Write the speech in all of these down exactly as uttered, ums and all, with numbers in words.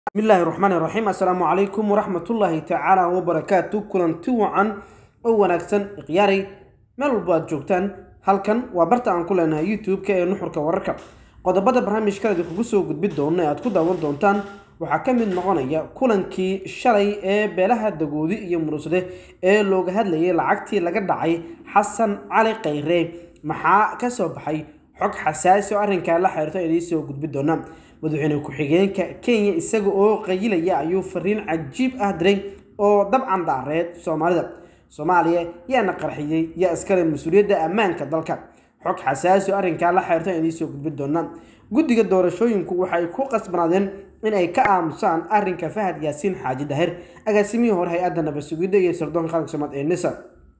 بسم الله الرحمن الرحيم. السلام عليكم ورحمة الله تعالى وبركاته. كلنتي وعن أو wanaagsan ikhyaari meel walba aad joogtaan halkan waa barta aan ku leenahay YouTube-ka ee nuxurka wararka qodobada barnaamijka idin kugu soo gudbin doona aad ku daawan doontaan waxaa ka mid noqonaya kulankii shalay ee beelaha dagoodi iyo murusade ee looga hadlayay lacagtii laga dhacay Xasan Cali Khayre maxaa ka soo baxay xog xasaasi oo arrinka la xiriirta idin soo gudbin doona madaxweyne ku-xigeenka Kenya isaga oo qayilaya ayuu fariin cajiib ah diray oo dabcan daareed Soomaalida Soomaaliya yaana qarxiyay ya askari mas'uuliyadda ammaanka dalka xog xasaasi oo arrinka la xiriirta idin soo gudbin doona guddiga doorashooyinku waxay ku qasbanaadeen in ay ka aamusaan arrinka Fahad Yaasiin Xaaji Daahir agaasimihii hore hay'adda nabad sugidda iyo sirdoonka qaranka Soomaaliya ee NISA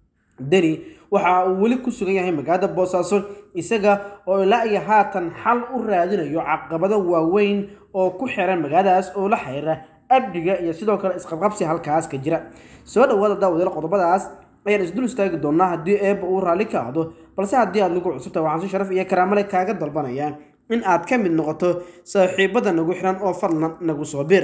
dani waxa uu wali ku sugan yahay magaalada Boosaaso isaga oo ilaa iyo haatan xal u raadinayo caqabado waaweyn oo ku xiran magaaladaas oo la xiriira abdiga iyo sidoo kale isqabqabsi halkaas ka jira soo dhawaada daawada qodobadaas ayaan isdul istaagi doonaa haddii eeb uu raali ka ahdo balse haddii aad nagu cusubtahay waxaan si sharaf iyo karaamo leh kaaga dalbanayaa in aad ka mid noqoto saaxiibada nagu xiran oo fadlan nagu soo bir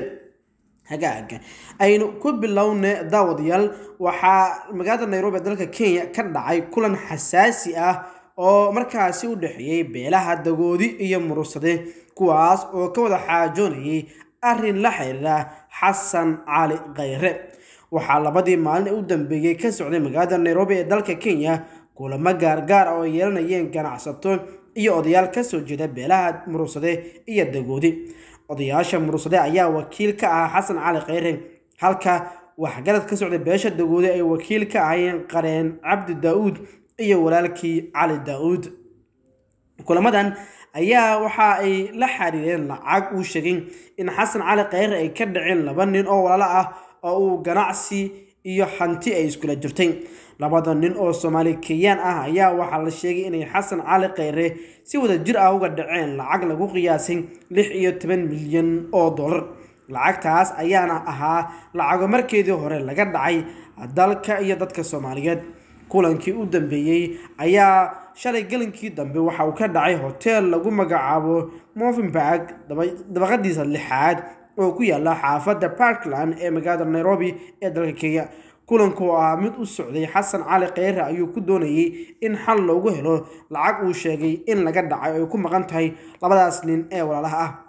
hagaaga aynu ku bilowne daawadayaal waxaa magaalada Nairobi dalka Kenya ka dhacay kulan xasaasi ah oo markaasi u dhaxeeyay beelaha dagoodi iyo murusade kuwaas oo ka wada xaajoonayay arrin la xiriira Xasan Cali Khayre waxaa labadii maalin u dambeeyay ka socday magaalada Nairobi ee dalka Kenya kulamo gaar-gaar oo yeelanayeen ganacsato iyo odayaal ka soo jeeda beelaha murusade iyo dagoodi odayaasha murusade ayaa wakiil ka ah Xasan Cali Khayre halka waxgarad ka socday beesha dagoodi ay wakiil ka ahayeen qareen Cabdi Daawud iyo walaalkii Cali Daawud kulamadan ayaa waxa ay la xiriireen lacag uu sheegay in Xasan Cali Khayre ay ka dhaceen laba nin oo walaalo ah oo uu ganacsi iyo hanti ay isku jirtay labada nin oo Soomaali Kenyan ah ayaa waxa la sheegay in Xasan Cali Khayre si wada jir ah uga dhaceen lacag lagu qiyaasay lix iyo toban milyan oo dollar lacagtaas ayaana ahaa lacag markeedii hore laga dhacay dalka iyo dadka Soomaaliyeed kulankii u dambeeyay ayaa shalay galinkii dambe waxa uu ka dhacay hotel lagu magacaabo Movenpick dabaqadiisa lixaad oo ku yaala xaafadda Parkland ee magaalada Nairobi ee dalka Kenya kulanku ah mid u socday Xasan Cali Khayre ayuu ku doonayay in xal loogu helo lacag uu sheegay in laga dhacay oo ku maqan tahay labadaas nin ee walaalaha ah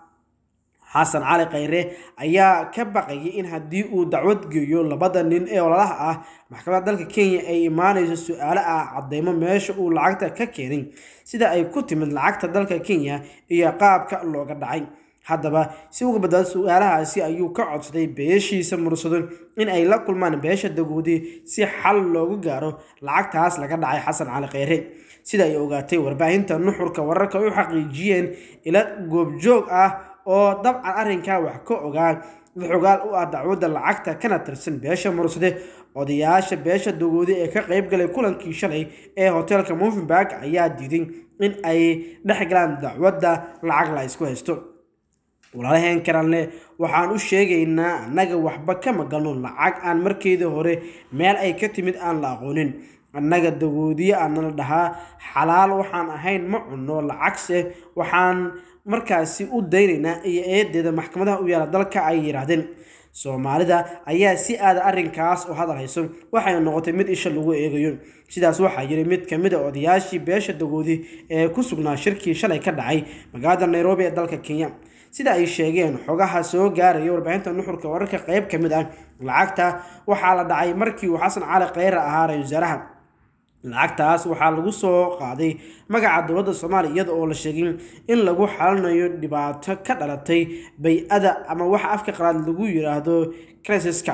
Xasan Cali Khayre ayaa ka baqayay in haddii uu dacwad geeyo labada nin ee walaalaha ah maxkamadda dalka Kenya ay imaanayso su'aalo ah cadeymo meesha uu lacagta ka keenay sida ay ku timid lacagta dalka Kenya iyo qaabka looga dhacay haddaba si uga badal su'aalahaasi ayuu ka codsaday beeshiisa mursado in ay la kulmaan beesha dagoodi si xal loogu gaaro lacagtaas laga dhacay Xasan Cali Khayre sida ay ogaatay warbaahinta nuxurka wararka u xaqiijiyeen ila goobjoog ah oo dabcan arrinka wax ka ogaa xogaal u ah dacwadda lacagta kana tirsan beesha mursade odayaasha beesha dagoodi ee ka qayb galay kulankii shalay ee hotelka Movenpick ayaa diiday in ay dhexgalaan dacwadda lacag la isku haysto walaalaheen karanle waxaan u sheegaynaa anaga waxba kama galno lacag aan markeedii hore meel ay ka timid aan la aqoonin annaga dagoodiye aan la dhahaa xalaal waxaan ahayn ma cunno lacagse waxaan markaasi u daynaynaa iyo eedeeda maxkamadaha u yaala dalka ay yiraahdeen Soomaalida ayaa si aad arrinkaas u hadalhayso waxay noqotay mid isha lagu eegayo sidaas waxa yiri mid kamid ah odayaashii beesha dagoodi ee ku sugnaa shirkii shalay ka dhacay magaalada Nairobi ee dalka Kenya sida ay sheegeen xogaha soo gaaray warbaahinta nuxurka wararka qayb kamid ah lacagta waxa la dhacay markii uu Xasan Cali Khayre ahaa ra'iisul wasaaraha lacagtaas waxa lagu soo qaaday magaca dowladda Soomaaliya iyada oo la sheegay in lagu xalinayo dhibaato ka dhalatay bay'ada ama waxa afka qalaad lagu yiraahdo crisis-ka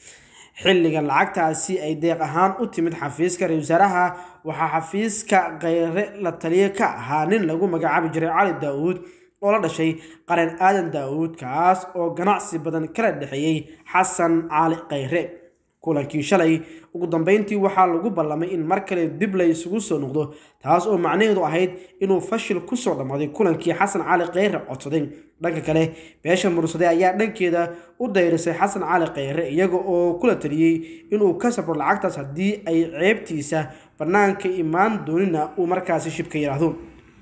xilliga lacagtaasi ay deeq ahaan u timid xafiiska ra'iisul wasaaraha waxa xafiiska Khayre la taliye ka ahaa nin lagu magacaabi jiray Cali Daawud oo la dhashay qareen Aadan Daawud kaas oo ganacsi badan kala dhaxeeyay Xasan Cali Khayre kulankii shalay ugu dambeyntii waxa lagu ballamay in mar kale dib la isugu soo noqdo taas oo macnaheedu ahayd inuu fashil ku soo dhamaaday kulankii Xasan Cali Khayre codsaday dhanka kale beesha mursade ayaa dhankeeda u dayrisay Xasan Cali Khayre iyaga oo kula taliyay inuu ka sabro lacagtaas haddii ay ceebtiisa banaanka imaan doonina uu markaasi shibka yiraahdo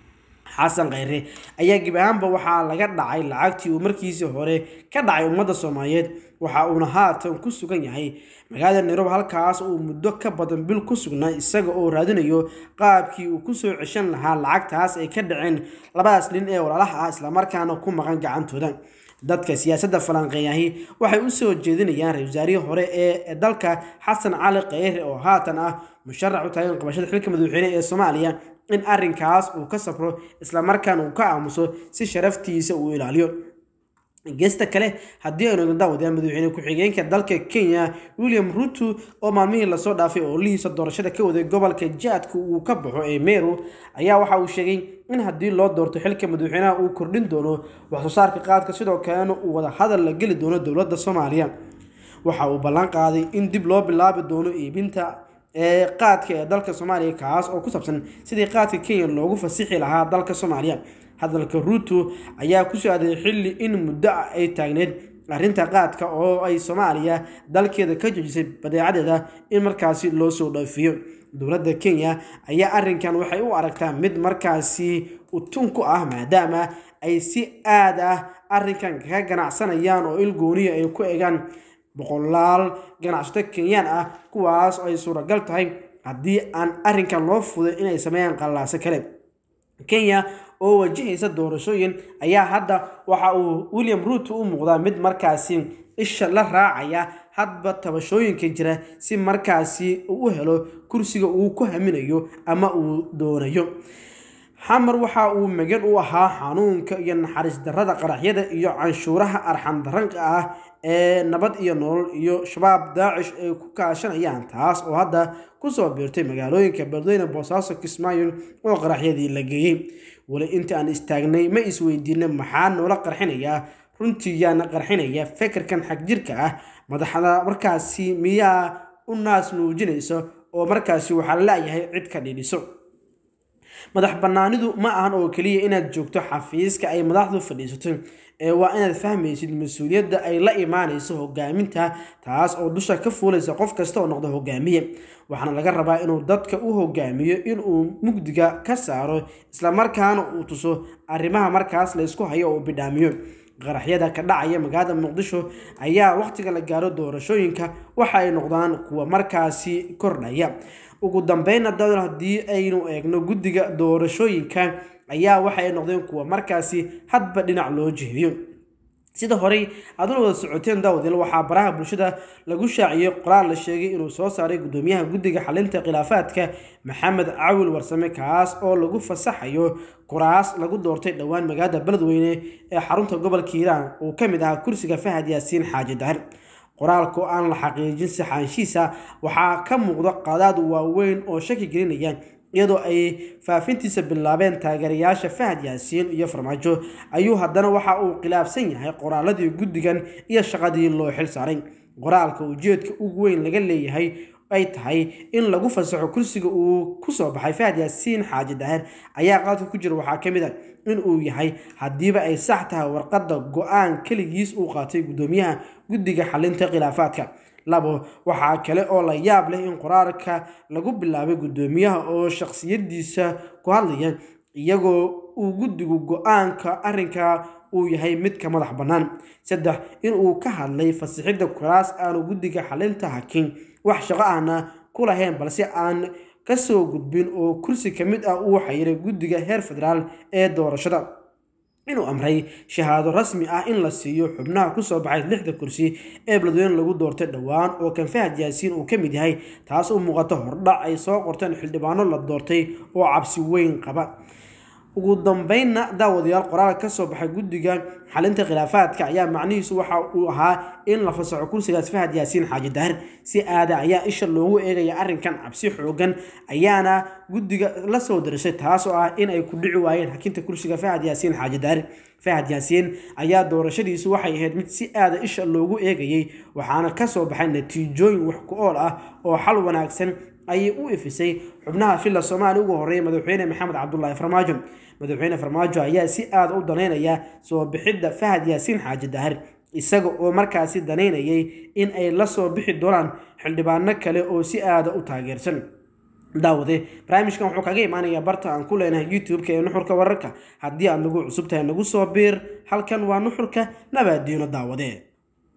xasan khayre ayaa gib ahaanba waxaa laga dhacay lacagtii uu markiisii hore ka dhacay ummadda Soomaaliyeed waxa uuna haatan ku sugan yahay magaalada Nairobi halkaas uu muddo ka badan bil ku sugnaa isaga oo raadinayo qaabkii uu ku soo ceshan lahaa lacagtaas ay ka dhaceen labadaas nin ee walaalaha ah isla markaana ku maqan gacantooda dadka siyaasadda falanqeeyahay waxay u soo jeedinayaan ra'iisul wasaarihii hore ee dalka Xasan Cali Khayre oo haatan ah musharax u taagan qabashada xilka madaxweyne ee Soomaaliya in arrinkaas uu ka safro isla markaana uu ka aamuso si sharaftiisa uu ilaaliyo geesta kale haddii aynu daawadaan madaxweyne ku-xigeenka dalka Kenya William Ruto oo maalmihii la soo dhaafay oo liisa doorashada ka waday gobolka Jaadka uu ka baxo ee Meru ayaa waxa uu sheegay in haddii loo doorto xilka madaxweynaha uu kordhin doono wax soo saarka qaadka sidoo kalena uu wada hadal la geli doono dowladda Soomaaliya waxa uu ballan qaaday in dib loo bilaabi doono iibinta ee qaadka ee dalka Soomaaliya kaas oo ku saabsan sidii qaadka Kenya loogu fasixi lahaa dalka Soomaaliya hadalka Ruto ayaa ku soo aaday xilli in muddo ay taagneed arrinta qaadka oo ay Soomaaliya dalkeeda ka joojisay badeecadeeda in markaasi loo soo dhoofiyo dowladda Kenya ayaa arrinkan waxay u aragtaa mid markaasi u tun ku ah maadaama ay si aad ah arrinkan ka ganacsanayaan oo il gooniya ay ku eegaan boqolaal ganacsato Kenyan ah kuwaas oo ay suuragal tahay haddii aan arrinkan loo fuday inay sameeyaan qalalaase kale Kenya oo wajahaysa doorashooyin ayaa hadda waxa uu William Ruto u muuqdaa mid markaasi isha la raacaya hadba tabashooyinka jira si markaasi uu u helo kursiga uu ku haminayo ama uu doonayo xamar waxa uu magan u ahaa xanuunka iyo naxariis darrada qaraxyada iyo canshuuraha arxan daranka ah ee nabad iyo nolol iyo shabaab daacish ay ku kaashanayaan taas oo hadda ku soo biirtay magaalooyinka Beledweyne Boosaaso Kismaayo oo qaraxyadii la geeyay wali inta aan istaagnay ma isweydiinay maxaa noola qarxinaya runtii yaana qarxinaya fikirkan xaq jirka ah madaxda markaasi miyaa u naas nuujinayso oo markaasi waxa la yahay cid ka dhiliso madax banaanidu ma ahan oo kaliya inaad joogto xafiiska ay madaxdu fadhiisato ee waa inaad fahmaysid mas'uuliyadda ay la imaanayso hogaaminta taas oo dusha ka fuulaysa qof kasta oo noqdo hogaamiye waxaana laga rabaa inuu dadka u hogaamiyo inuu mugdiga ka saaro isla markaana uu tuso arrimaha markaas la isku hayo oo bidhaamiyo qaraxyada ka dhacaya magaalada Muqdisho ayaa waqtiga la gaaro doorashooyinka waxa ay noqdaan kuwa markaasi kordhaya ugu dambeyn dawlad hadii aynu eegno guddiga doorashooyinka ayaa waxa ay noqdeen kuwa markaasi hadba dhinac loo jihiyo sida hore adoo wada socoteen daawadayaal waxa baraha bulshada lagu shaaciyay qoraal la sheegay inuu soo saaray gudoomiyaha guddiga xalinta khilaafaadka Maxamed Caawil Warsame kaas oo lagu fasaxayo kuraas lagu doortay dhawaan magaalada Beledweyne ee xarunta gobolka Hiiraan oo kamid ah kursiga Fahad Yaasiin Xaaji Dahir qoraalku aan la xaqiijin saxaanshiisa waxa ka muuqda qadaad waaweyn oo shaki gelinaya iyadoo ay faafintiisa bilaabeen taageerayaasha Fahad Yaasiin iyo Farmaajo ayuu haddana waxa uu khilaafsan yahay qoraaladii guddigan iyo shaqadii loo xil saaray qoraalka ujeedka ugu weyn laga leeyahay ay tahay in lagu fasaxo kursiga uu ku soo baxay Fahad Yaasiin Xaaji Dahir ayaa qaadka ku jira waxa kamid ah in uu yahay hadiiba ay sax tahay warqadda go'aan kaligiis uu qaatay gudoomiyaha guddiga xalinta khilaafaadka labo waxa kale oo la yaab leh in qoraalka lagu bilaabay gudoomiyaha oo shakhsiyadiisa ku hadlaya iyagoo uu guddigu go'aanka arrinka uu yahay mid ka madax banaan saddex in uu ka hadlay fasaxidda kuraas aanu guddiga xalinta hakin wax shaqo ahna ku lahayn balse aan ka soo gudbin oo kursi kamid ah uu xayiray guddiga heer federaal ee doorashada inuu amray shahaado rasmi ah in la siiyo xubnaha ku soo baxay lixda kursi ee Beledweyne lagu doortay dhawaan oo kan Fahad Yaasiin uu kamid yahay taas oo muuqato hordhac ay soo qorteen xildhibaano la doortay oo cabsi weyn qaba ugu dambeynna daawadayaal qoraal ka soo baxay guddiga xalinta khilaafaadka ayaa macnihiisu waxa uu ahaa in la fasaxo kursigaas Fahad Yaasiin Xaaji Dahir si aada ayaa isha loogu eegaya arrinkan cabsi xoogan ayaana guddiga la soo dirisay taas oo ah in ay ku dhici waayeen hakinta kursiga Fahad Yaasiin Xaaji Dahir Fahad Yaasiin ayaa doorashadiisu waxay ahayd mid si aada isha loogu eegayay waxaana ka soo baxay natiijooyin wax ku ool ah oo xal wanaagsan ay u ifisay xubnaha filla Soomaaliya ugu horeeyay madaxweyne Maxamed Cabdullaahi Farmaajo madaxweyne Farmaajo ayaa si aad u daneynaya soo bixidda Fahad Yaasiin Xaaji Dahir isaga oo markaasi daneynayay in ay la soo bixi doonaan xildhibaano kale oo si aad u taageersan daawade barnaamijkan wuxuu kaga imaanayaa barta aan ku leenahay YouTube-ka ee nuxurka wararka haddii aad nagu cusub tahay nagu soo biir halkan waa nuxurka nabaadiino daawade